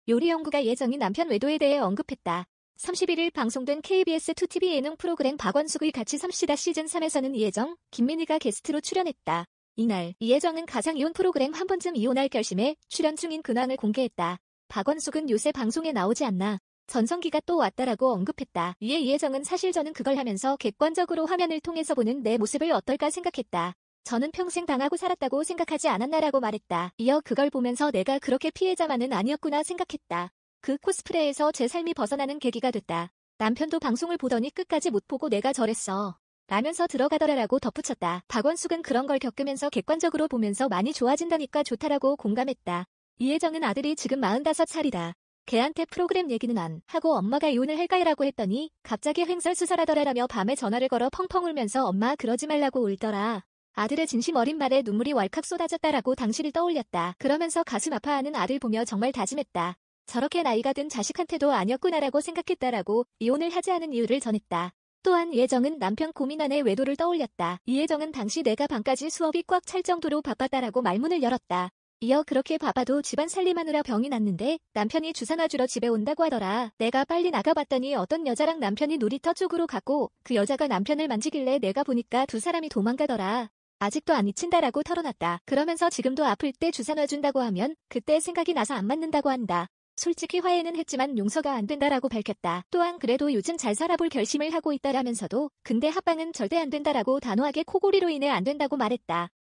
요리연구가 예정인 남편 외도에 대해 언급했다. 31일 방송된 KBS 2TV 예능 프로그램 박원숙의 같이 삽시다 시즌3에서는 이혜정, 김민희가 게스트로 출연했다. 이날 이혜정은 가상이혼 프로그램 한 번쯤 이혼할 결심에 출연 중인 근황을 공개했다. 박원숙은 요새 방송에 나오지 않나. 전성기가 또 왔다라고 언급했다. 이에 이혜정은 사실 저는 그걸 하면서 객관적으로 화면을 통해서 보는 내 모습을 어떨까 생각했다. 저는 평생 당하고 살았다고 생각하지 않았나라고 말했다. 이어 그걸 보면서 내가 그렇게 피해자만은 아니었구나 생각했다. 그 코스프레에서 제 삶이 벗어나는 계기가 됐다. 남편도 방송을 보더니 끝까지 못 보고 내가 저랬어. 라면서 들어가더라라고 덧붙였다. 박원숙은 그런 걸 겪으면서 객관적으로 보면서 많이 좋아진다니까 좋다라고 공감했다. 이혜정은 아들이 지금 45살이다. 걔한테 프로그램 얘기는 안 하고 엄마가 이혼을 할까요라고 했더니 갑자기 횡설수설하더라라며 밤에 전화를 걸어 펑펑 울면서 엄마 그러지 말라고 울더라. 아들의 진심 어린 말에 눈물이 왈칵 쏟아졌다라고 당시를 떠올렸다. 그러면서 가슴 아파하는 아들 보며 정말 다짐했다. 저렇게 나이가 든 자식한테도 아니었구나라고 생각했다라고 이혼을 하지 않은 이유를 전했다. 또한 이혜정은 남편 고민안의 외도를 떠올렸다. 이혜정은 당시 내가 밤까지 수업이 꽉 찰 정도로 바빴다라고 말문을 열었다. 이어 그렇게 바빠도 집안 살림하느라 병이 났는데 남편이 주사 놔주러 집에 온다고 하더라. 내가 빨리 나가봤더니 어떤 여자랑 남편이 놀이터 쪽으로 갔고 그 여자가 남편을 만지길래 내가 보니까 두 사람이 도망가더라. 아직도 안 잊힌다라고 털어놨다. 그러면서 지금도 아플 때 주사 놔준다고 하면 그때 생각이 나서 안 맞는다고 한다. 솔직히 화해는 했지만 용서가 안 된다라고 밝혔다. 또한 그래도 요즘 잘 살아볼 결심을 하고 있다라면서도 근데 합방은 절대 안 된다라고 단호하게 코골이로 인해 안 된다고 말했다.